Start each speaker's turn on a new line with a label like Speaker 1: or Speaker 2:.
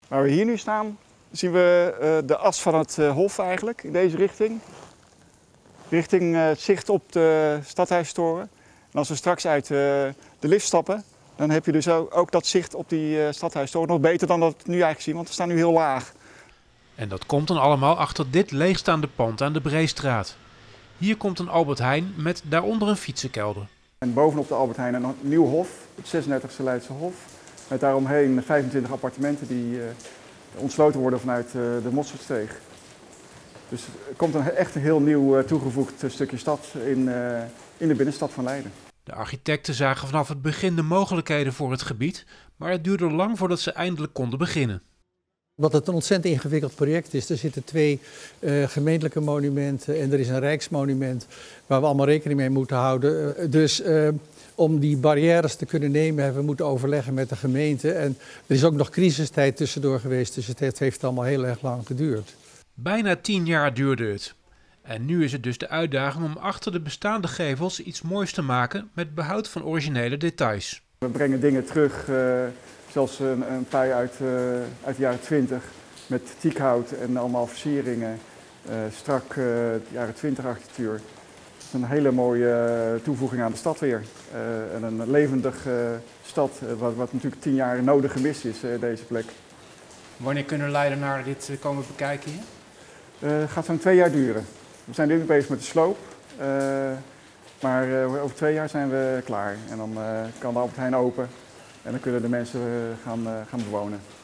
Speaker 1: Waar we hier nu staan, zien we de as van het Hof eigenlijk, in deze richting. Richting het zicht op de Stadhuistoren. En als we straks uit de lift stappen, dan heb je dus ook dat zicht op die Stadhuistoren. Nog beter dan dat we nu eigenlijk zien, want we staan nu heel laag.
Speaker 2: En dat komt dan allemaal achter dit leegstaande pand aan de Breestraat. Hier komt een Albert Heijn met daaronder een fietsenkelder.
Speaker 1: En bovenop de Albert Heijn een nieuw hof, het 36e Leidse Hof. Met daaromheen 25 appartementen die ontsloten worden vanuit de Mosterdsteeg. Dus er komt echt een heel nieuw toegevoegd stukje stad in de binnenstad van Leiden.
Speaker 2: De architecten zagen vanaf het begin de mogelijkheden voor het gebied, maar het duurde lang voordat ze eindelijk konden beginnen.
Speaker 3: Wat het een ontzettend ingewikkeld project is. Er zitten 2 gemeentelijke monumenten en er is een rijksmonument waar we allemaal rekening mee moeten houden. Dus om die barrières te kunnen nemen hebben we moeten overleggen met de gemeente. En er is ook nog crisistijd tussendoor geweest, dus het heeft allemaal heel erg lang geduurd.
Speaker 2: Bijna 10 jaar duurde het. En nu is het dus de uitdaging om achter de bestaande gevels iets moois te maken met behoud van originele details.
Speaker 1: We brengen dingen terug, zoals een pui uit de jaren 20 met teakhout en allemaal versieringen. Strak jaren 20 architectuur. Het is een hele mooie toevoeging aan de stad weer. En een levendige stad, wat natuurlijk 10 jaar nodig gemist is, deze plek.
Speaker 4: Wanneer kunnen Leidenaren dit komen bekijken hier?
Speaker 1: Het gaat zo'n 2 jaar duren. We zijn nu bezig met de sloop, maar over 2 jaar zijn we klaar. En dan kan de Albert Heijn open en dan kunnen de mensen gaan bewonen.